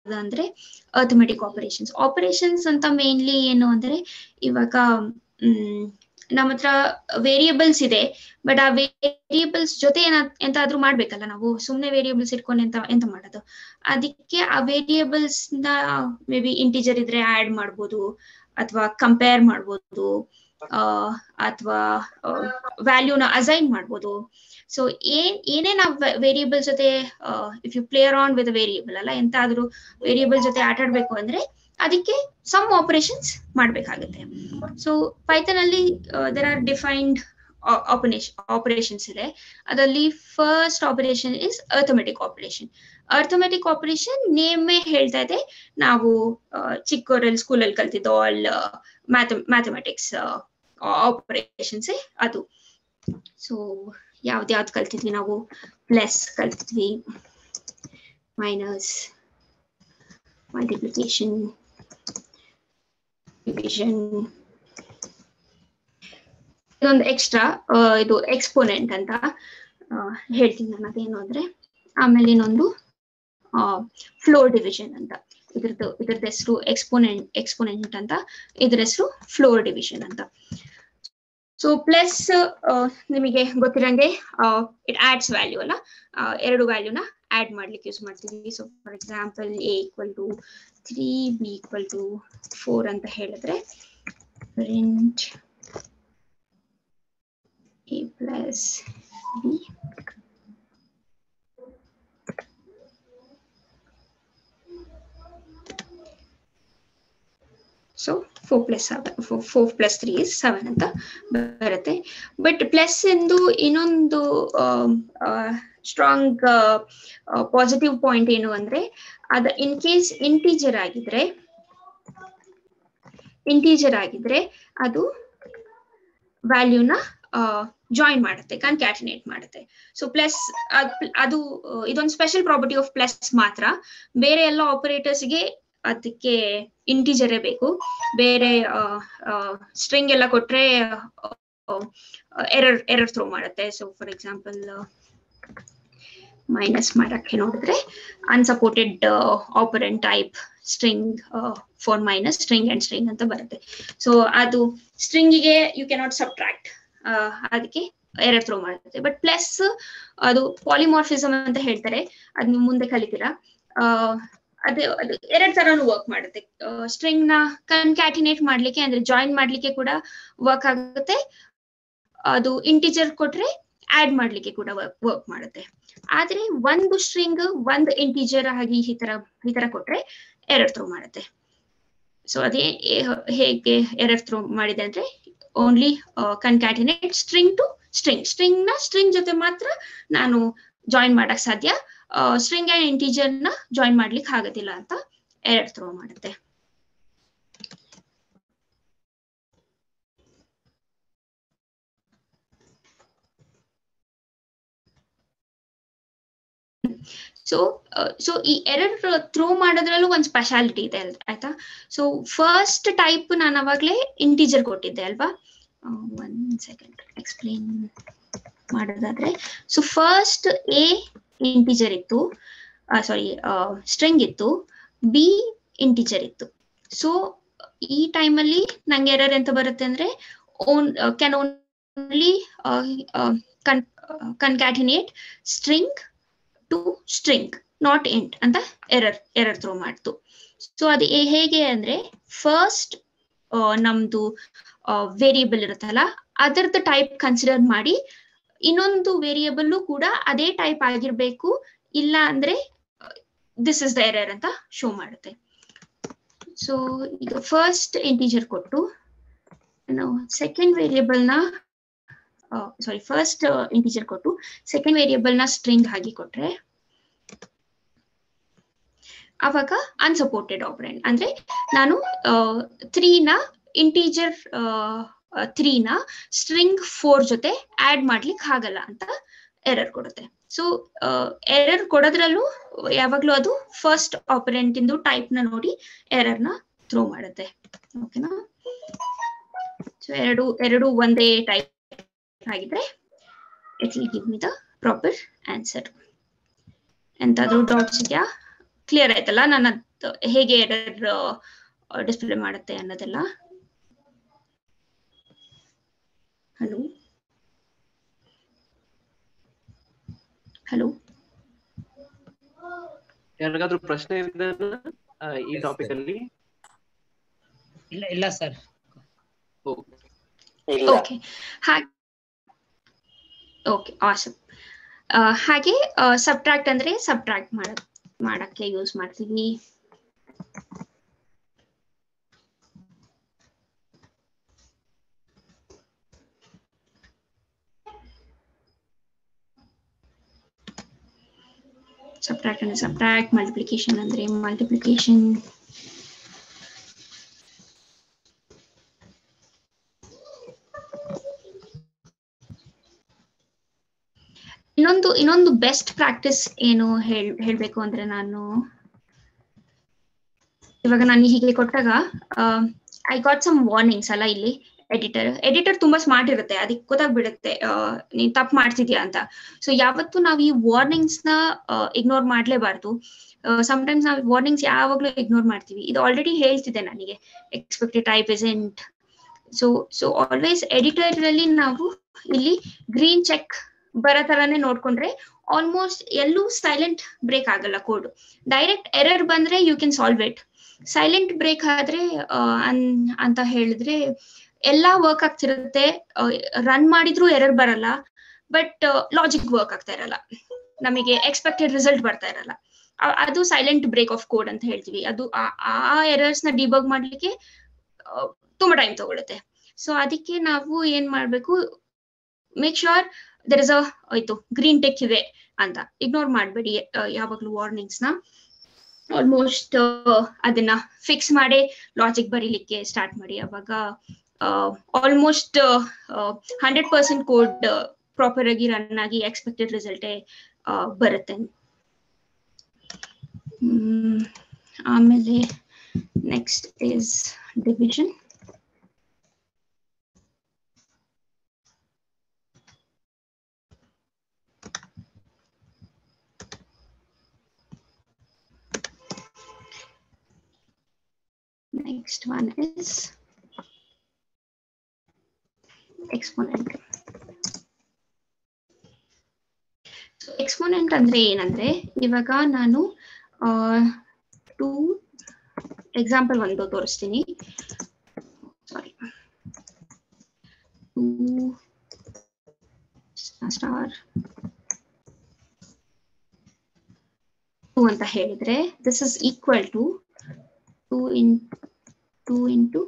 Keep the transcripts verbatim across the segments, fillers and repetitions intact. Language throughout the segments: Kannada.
ಅಂದ್ರೆ ಅರ್ಥಮೆಟಿಕ್ ಆಪರೇಷನ್ಸ್. ಆಪರೇಷನ್ಸ್ ಅಂತ ಮೇನ್ಲಿ ಏನು ಅಂದ್ರೆ ಇವಾಗ ಹ್ಮ್ ನಮ್ಮ ಹತ್ರ ವೇರಿಯೇಬಲ್ಸ್ ಇದೆ, ಬಟ್ ಆ ವೇರಿಯೇಬಲ್ಸ್ ಜೊತೆ ಏನ ಎಂತಾದ್ರೂ ಮಾಡ್ಬೇಕಲ್ಲ ನಾವು. ಸುಮ್ನೆ ವೇರಿಯೇಬಲ್ಸ್ ಇಟ್ಕೊಂಡು ಎಂತ ಎಂತ ಮಾಡೋದು. ಅದಕ್ಕೆ ಆ ವೇರಿಯೇಬಲ್ಸ್ ನ ಮೇ ಬಿ ಇಂಟಿಜರ್ ಇದ್ರೆ ಆಡ್ ಮಾಡ್ಬೋದು, ಅಥವಾ ಕಂಪೇರ್ ಮಾಡ್ಬೋದು, ಅಥವಾ ವ್ಯಾಲ್ಯೂನ ಅಸೈನ್ ಮಾಡ್ಬೋದು. ಸೊ ಏನ್ ಏನೇ ನಾವು ವೇರಿಯೇಬಲ್ ಜೊತೆ if you play around with variable ಅಲ್ಲ, ಎಂತಾದ್ರೂ ವೇರಿಯೇಬಲ್ ಜೊತೆ ಆಟ ಆಡ್ಬೇಕು ಅಂದ್ರೆ ಅದಕ್ಕೆ ಸಮ್ ಆಪರೇಷನ್ಸ್ ಮಾಡ್ಬೇಕಾಗುತ್ತೆ. ಸೊ ಪೈಥಾನ್ ಅಲ್ಲಿ ದೇರ್ ಆರ್ ಡಿಫೈನ್ಡ್ ಆಪರೇಷನ್ಸ್ ಇದೆ. ಅದರಲ್ಲಿ first operation is arithmetic operation. Arithmetic operation ನೇಮೇ ಹೇಳ್ತಾ ಇದೆ, ನಾವು ಚಿಕ್ಕವರಲ್ಲಿ ಸ್ಕೂಲಲ್ಲಿ ಕಲ್ತಿದ್ದು ಆಲ್ ಮ್ಯಾಥ ಮ್ಯಾಥಮೆಟಿಕ್ಸ್ ಆಪರೇಷನ್ಸ್ ಅದು. ಸೊ ಯಾವ್ದು ಯಾವ್ದು ಕಲ್ತಿದ್ವಿ ನಾವು? ಪ್ಲಸ್ ಕಲ್ತಿದ್ವಿ, ಮೈನಸ್, ಮಲ್ಟಿಪ್ಲಿಕೇಶನ್, ಡಿವಿಷನ್. ಇದೊಂದು ಎಕ್ಸ್ಟ್ರಾ ಇದು ಎಕ್ಸ್ಪೋನೆಂಟ್ ಅಂತ ಹೇಳ್ತೀನಿ ನಾನು, ಅದೇನು ಅಂದ್ರೆ. ಆಮೇಲೆ ಇನ್ನೊಂದು ಫ್ಲೋರ್ ಡಿವಿಷನ್ ಅಂತ, ಇದ್ರದ್ದು ಇದ್ರದ್ದು ಹೆಸರು ಎಕ್ಸ್ಪೋನೆಂಟ್ ಎಕ್ಸ್ಪೋನೆಂಟ್ ಅಂತ, ಇದ್ರ ಹೆಸರು ಫ್ಲೋರ್ ಡಿವಿಷನ್ ಅಂತ. ಸೊ ಪ್ಲಸ್ ನಿಮಗೆ ಗೊತ್ತಿರಂಗೆ ಇಟ್ ಆಡ್ಸ್ ವ್ಯಾಲ್ಯೂ ಅಲ್ಲ, ಎರಡು ವ್ಯಾಲ್ಯೂನ ಆಡ್ ಮಾಡ್ಲಿಕ್ಕೆ ಯೂಸ್ ಮಾಡ್ತೀವಿ. So for example A equal to three, B equal to four ಅಂತ ಹೇಳಿದ್ರೆ print A plus B so four plus seven, four plus three is seven ಅಂತ ಬರುತ್ತೆ. ಬಟ್ ಪ್ಲಸ್ ಎಂದು ಇನ್ನೊಂದು ಸ್ಟ್ರಾಂಗ್ ಪಾಸಿಟಿವ್ ಪಾಯಿಂಟ್ ಏನು ಅಂದ್ರೆ, ಅದ ಇನ್ ಕೇಸ್ ಇಂಟೀಜರ್ ಆಗಿದ್ರೆ ಇಂಟೀಜರ್ ಆಗಿದ್ರೆ ಅದು ವ್ಯಾಲ್ಯೂನ ಜಾಯಿನ್ ಮಾಡುತ್ತೆ, ಕನ್ಕ್ಯಾಟಿನೇಟ್ ಮಾಡುತ್ತೆ. ಸೊ ಪ್ಲಸ್ ಅದು ಇದೊಂದು ಸ್ಪೆಷಲ್ ಪ್ರಾಪರ್ಟಿ ಆಫ್ ಪ್ಲಸ್ ಮಾತ್ರ. ಬೇರೆ ಎಲ್ಲ ಆಪರೇಟರ್ಸ್ಗೆ ಅದಕ್ಕೆ ಇಂಟಿಜರೇ ಬೇಕು. ಬೇರೆ ಸ್ಟ್ರಿಂಗ್ ಎಲ್ಲ ಕೊಟ್ರೆ ಎರರ್ ಎರರ್ ಥ್ರೋ ಮಾಡುತ್ತೆ. ಸೊ ಫಾರ್ ಎಕ್ಸಾಂಪಲ್ ಮೈನಸ್ ಮಾಡಕ್ಕೆ ನೋಡಿದ್ರೆ unsupported operand type string for minus string and string ಅಂತ ಬರುತ್ತೆ. ಸೊ ಅದು ಸ್ಟ್ರಿಂಗಿಗೆ ಯು ಕೆನಾಟ್ ಸಬ್ಟ್ರಾಕ್ಟ್, ಅದಕ್ಕೆ ಎರರ್ ಥ್ರೋ ಮಾಡುತ್ತೆ. ಬಟ್ ಪ್ಲಸ್ ಅದು ಪಾಲಿಮಾರ್ಫಿಸಮ್ ಅಂತ ಹೇಳ್ತಾರೆ, ಅದ್ ನೀವು ಮುಂದೆ ಕಲಿತೀರಾ. ಅದು ಅದು ಎರಡ್ ತರನು ವರ್ಕ್ ಮಾಡುತ್ತೆ. ಸ್ಟ್ರಿಂಗ್ ನ ಕನ್ಕ್ಯಾಟಿನೇಟ್ ಮಾಡ್ಲಿಕ್ಕೆ ಅಂದ್ರೆ ಜಾಯಿನ್ ಮಾಡ್ಲಿಕ್ಕೆ ಕೂಡ ವರ್ಕ್ ಆಗುತ್ತೆ. ಅದು ಇಂಟಿಜರ್ ಕೊಟ್ರೆ ಆಡ್ ಮಾಡ್ಲಿಕ್ಕೆ ಕೂಡ ವರ್ಕ್ ಮಾಡುತ್ತೆ. ಆದ್ರೆ ಒಂದು ಸ್ಟ್ರಿಂಗ್ ಒಂದು ಇಂಟಿಜರ್ ಆಗಿ ಈ ತರ ಈ ತರ ಕೊಟ್ರೆ ಎರರ್ ಥ್ರೋ ಮಾಡುತ್ತೆ. ಸೊ ಅದೇ ಹೇಗೆ ಎರರ್ ಥ್ರೋ ಮಾಡಿದೆ ಅಂದ್ರೆ, only concatenate string to string, string ನ ಸ್ಟ್ರಿಂಗ್ ಜೊತೆ ಮಾತ್ರ ನಾನು ಜಾಯಿನ್ ಮಾಡಕ್ ಸಾಧ್ಯ, ಸ್ಟ್ರಿಂಗ್ ಅಂಡ್ ಇಂಟಿಜರ್ ನ ಜಾಯಿನ್ ಮಾಡ್ಲಿಕ್ಕೆ ಆಗೋದಿಲ್ಲ ಅಂತ ಎರರ್ ಥ್ರೋ ಮಾಡುತ್ತೆ. ಸೊ ಸೊ ಈ ಎರರ್ ಥ್ರೋ ಮಾಡೋದ್ರಲ್ಲೂ ಒಂದು ಸ್ಪೆಷಾಲಿಟಿ ಇದೆ ಆಯ್ತಾ. ಸೊ ಫಸ್ಟ್ ಟೈಪ್ ನಾನು ಅವಾಗ್ಲೇ ಇಂಟಿಜರ್ ಕೊಟ್ಟಿದ್ದೆ ಅಲ್ವಾ. ಒನ್ ಸೆಕೆಂಡ್ ಎಕ್ಸ್ಪ್ಲೇನ್ ಮಾಡೋದಾದ್ರೆ, ಸೊ ಫಸ್ಟ್ ಎ ಇಂಟಿಜರ್ ಇತ್ತು, ಸಾರಿ ಸ್ಟ್ರಿಂಗ್ ಇತ್ತು, ಬಿ ಇಂಟಿಜರ್ ಇತ್ತು. ಸೊ ಈ ಟೈಮಲ್ಲಿ ನಂಗೆ ಎರರ್ ಎಂತ ಬರುತ್ತೆ ಅಂದ್ರೆ, one can only concatenate string to string not int ಅಂತ ಎರರ್ ಎರರ್ ಥ್ರೋ ಮಾಡ್ತು. ಸೊ ಅದು ಹೇಗೆ ಅಂದ್ರೆ, ಫಸ್ಟ್ ನಮ್ದು ವೇರಿಯೇಬಲ್ ಇರುತ್ತಲ್ಲ ಅದರದ್ದು ಟೈಪ್ ಕನ್ಸಿಡರ್ ಮಾಡಿ ಇನ್ನೊಂದು ವೇರಿಯೇಬಲ್ ಕೂಡ ಅದೇ ಟೈಪ್ ಆಗಿರ್ಬೇಕು, ಇಲ್ಲ ಅಂದ್ರೆ ದಿಸ್ ಇಸ್ ದ ಎರರ್ ಅಂತ ಶೋ ಮಾಡುತ್ತೆ. ಸೊ ಈಗ ಫಸ್ಟ್ ಇಂಟಿಜರ್ ಕೊಟ್ಟು ನಾವು ಸೆಕೆಂಡ್ ವೇರಿಯೇಬಲ್ ನ ಸಾರಿ ಫಸ್ಟ್ ಇಂಟಿಜರ್ ಕೊಟ್ಟು ಸೆಕೆಂಡ್ ವೇರಿಯೇಬಲ್ ನ ಸ್ಟ್ರಿಂಗ್ ಆಗಿ ಕೊಟ್ರೆ ಅವಾಗ ಅನ್ಸಪೋರ್ಟೆಡ್ ಆಪರೆಂಟ್ ಅಂದ್ರೆ ನಾನು ತ್ರೀ ನ ಇಂಟಿಜರ್ ತ್ರೀ ನ ಸ್ಟ್ರಿಂಗ್ ಫೋರ್ ಜೊತೆ ಆಡ್ ಮಾಡ್ಲಿಕ್ಕೆ ಆಗಲ್ಲ ಅಂತ ಎರರ್ ಕೊಡುತ್ತೆ. ಸೊ ಎರರ್ ಕೊಡೋದ್ರಲ್ಲೂ ಯಾವಾಗ್ಲೂ ಅದು ಫಸ್ಟ್ ಆಪರೆಂಟ್ ಇಂದು ಟೈಪ್ ನ ನೋಡಿ ಎರರ್ ನ ಥ್ರೋ ಮಾಡುತ್ತೆ. ಓಕೆನಾ. ಸೊ ಎರಡು ಎರಡು ಒಂದೇ ಟೈಪ್ ಆಗಿದ್ರೆ it will give me the proper answer. ಎಂತಾದ್ರೂ ಡೌಟ್ಸ್ ಇದೆಯಾ ಕ್ಲಿಯರ್ ಆಯ್ತಲ್ಲ ನನ್ನ ಹೇಗೆ ಎರರ್ ಡಿಸ್ಪ್ಲೇ ಮಾಡುತ್ತೆ ಅನ್ನೋದೆಲ್ಲ. ಹಲೋ ಹಲೋ ಯಾರಿಗಾದ್ರೂ ಪ್ರಶ್ನೆ ಇದೆ ಈ ಟಾಪಿಕ್ ಅಲ್ಲಿ? ಇಲ್ಲ ಇಲ್ಲ ಸರ್. Okay okay awesome. ಹಾಗೆ ಸಬ್ಟ್ರಾಕ್ಟ್ ಅಂದ್ರೆ ಸಬ್ಟ್ರಾಕ್ಟ್ ಮಾಡ ಮಾಡಕ್ಕೆ ಯೂಸ್ ಮಾಡ್ತೀವಿ. ಸಬ್ಟ್ರಾಕ್ಟ್ ಅಂದ್ರೆ ಸಬ್ಟ್ರಾಕ್ಟ್, ಮಲ್ಟಿಪ್ಲಿಕೇಶನ್ ಅಂದ್ರೆ ಮಲ್ಟಿಪ್ಲಿಕೇಶನ್. ಇನ್ನೊಂದು ಇನ್ನೊಂದು ಬೆಸ್ಟ್ ಪ್ರಾಕ್ಟೀಸ್ ಏನು ಹೇಳ್ ಹೇಳ್ಬೇಕು ಅಂದ್ರೆ, ನಾನು ಇವಾಗ ನಾನು ಹೀಗೆ ಕೊಟ್ಟಾಗ ಐ ಗಾಟ್ ಸಮ್ ವಾರ್ನಿಂಗ್ಸ್ ಅಲ್ಲ. ಇಲ್ಲಿ ಎಡಿಟರ್ ಎಡಿಟರ್ ತುಂಬಾ ಸ್ಮಾರ್ಟ್ ಇರುತ್ತೆ, ಅದಕ್ಕೆ ಗೊತ್ತಾಗ್ಬಿಡುತ್ತೆ ನೀನ್ ತಪ್ಪು ಮಾಡ್ತಿದ್ಯಾ ಅಂತ. ಸೊ ಯಾವತ್ತು ನಾವು ಈ ವಾರ್ನಿಂಗ್ಸ್ ನ ಇಗ್ನೋರ್ ಮಾಡ್ಲೇಬಾರ್ದು. ಸಮ್ಟೈಮ್ಸ್ ನಾವು ವಾರ್ನಿಂಗ್ಸ್ ಯಾವಾಗ್ಲೂ ಇಗ್ನೋರ್ ಮಾಡ್ತೀವಿ. ಇದು ಆಲ್ರೆಡಿ ಹೇಳ್ತಿದೆ ನನಗೆ expected type isn't. So so always editor ಅಲ್ಲಿ ನಾವು ಇಲ್ಲಿ ಗ್ರೀನ್ ಚೆಕ್ ಬರೋ ತರಾನೇ ನೋಡ್ಕೊಂಡ್ರೆ ಆಲ್ಮೋಸ್ಟ್ ಎಲ್ಲೂ ಸೈಲೆಂಟ್ ಬ್ರೇಕ್ ಆಗಲ್ಲ ಕೋಡ್. ಡೈರೆಕ್ಟ್ ಎರರ್ ಬಂದ್ರೆ you can solve it. Silent break ಆದ್ರೆ ಅಂತ ಹೇಳಿದ್ರೆ ಎಲ್ಲಾ ವರ್ಕ್ ಆಗ್ತಿರುತ್ತೆ, ರನ್ ಮಾಡಿದ್ರು ಎರರ್ ಬರಲ್ಲ, ಬಟ್ ಲಾಜಿಕ್ ವರ್ಕ್ ಆಗ್ತಾ ಇರಲ್ಲ, ನಮಗೆ ಎಕ್ಸ್ಪೆಕ್ಟೆಡ್ ರಿಸಲ್ಟ್ ಬರ್ತಾ ಇರಲ್ಲ. ಅದು ಸೈಲೆಂಟ್ ಬ್ರೇಕ್ ಆಫ್ ಕೋಡ್ ಅಂತ ಹೇಳ್ತೀವಿ. ಅದು ಆ ಎರರ್ಸ್ ನ ಡಿಬಗ್ ಮಾಡ್ಲಿಕ್ಕೆ ತುಂಬಾ ಟೈಮ್ ತಗೊಳುತ್ತೆ. ಸೊ ಅದಕ್ಕೆ ನಾವು ಏನ್ ಮಾಡ್ಬೇಕು, make sure there is a ಆಯ್ತು ಗ್ರೀನ್ ಟೆಕ್ ಇದೆ ಅಂತ ಇಗ್ನೋರ್ ಮಾಡಬೇಡಿ ಯಾವಾಗ್ಲೂ ವಾರ್ನಿಂಗ್ಸ್ ನ. ಆಲ್ಮೋಸ್ಟ್ ಅದನ್ನ ಫಿಕ್ಸ್ ಮಾಡಿ ಲಾಜಿಕ್ ಬರೀಲಿಕ್ಕೆ ಸ್ಟಾರ್ಟ್ ಮಾಡಿ. ಅವಾಗ almost hundred percent code proper ಆಗಿ ರನ್ ಆಗಿ ಎಕ್ಸ್ಪೆಕ್ಟೆಡ್ ರಿಸಲ್ಟ್ ಬರುತ್ತೆ. ಹ್ಮ್ ಆಮೇಲೆ next is division. Next one is exponent. So exponent ಅಂದ್ರೆ ಏನಂದ್ರೆ, ಇವಾಗ ನಾನು ಟೂ ಎಕ್ಸಾಂಪಲ್ ಒಂದು ತೋರಿಸ್ತೀನಿ. ಸಾರಿ, ಟೂ ಸ್ಟಾರ್ ಟೂ ಅಂತ ಹೇಳಿದ್ರೆ this is equal to two in two into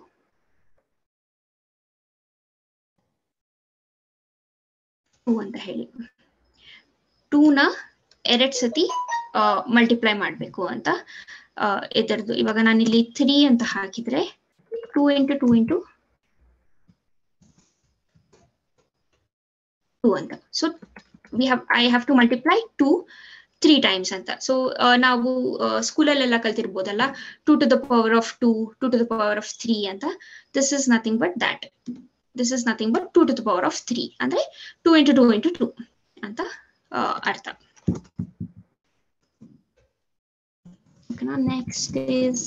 two ಅಂತ ಹೇಳಿ ಟೂ ನ ಎರಡ್ ಸತಿ ಮಲ್ಟಿಪ್ಲೈ ಮಾಡ್ಬೇಕು ಅಂತ ಇದರದ್ದು. ಇವಾಗ ನಾನಿಲ್ಲಿ ತ್ರೀ ಅಂತ ಹಾಕಿದ್ರೆ two into two into two ಅಂತ. So we have I have to multiply two three times ಅಂತ. ಸೊ ನಾವು ಸ್ಕೂಲಲ್ಲೆಲ್ಲ ಕಲ್ತಿರ್ಬೋದಲ್ಲ, two to the power of two, two to the power of three ಅಂತ. This is nothing but that. This is nothing but two to the power of three ಅಂದ್ರೆ two into two into two ಅಂತ ಅರ್ಥ. ಓಕೆನಾ? ನೆಕ್ಸ್ಟ್ ಇಸ್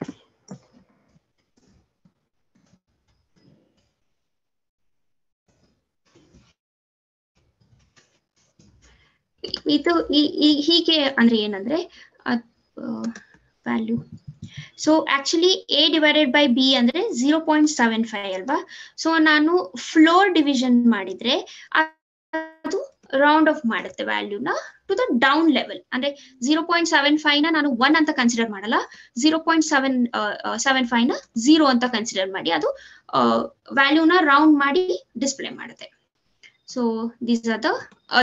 ಇದು ಹೀಗೆ ಅಂದ್ರೆ ಏನಂದ್ರೆ value. So actually A divided by B ಅಂದ್ರೆ ಝೀರೋ ಪಾಯಿಂಟ್ ಸೆವೆನ್ ಫೈವ್ ಅಲ್ವಾ. ಸೊ ನಾನು ಫ್ಲೋರ್ ಡಿವಿಷನ್ ಮಾಡಿದ್ರೆ ಅದು ರೌಂಡ್ ಆಫ್ ಮಾಡುತ್ತೆ ವ್ಯಾಲ್ಯೂನ ಟು ದ ಡೌನ್ ಲೆವೆಲ್. ಅಂದ್ರೆ ಝೀರೋ ಪಾಯಿಂಟ್ ಸೆವೆನ್ ಫೈವ್ ನ ನಾನು ಒನ್ ಅಂತ ಕನ್ಸಿಡರ್ ಮಾಡಲ್ಲ, zero point seven seven five ನ ಝೀರೋ ಅಂತ ಕನ್ಸಿಡರ್ ಮಾಡಿ ಅದು ವ್ಯಾಲ್ಯೂನ ರೌಂಡ್ ಮಾಡಿ ಡಿಸ್ಪ್ಲೇ ಮಾಡುತ್ತೆ. So these are the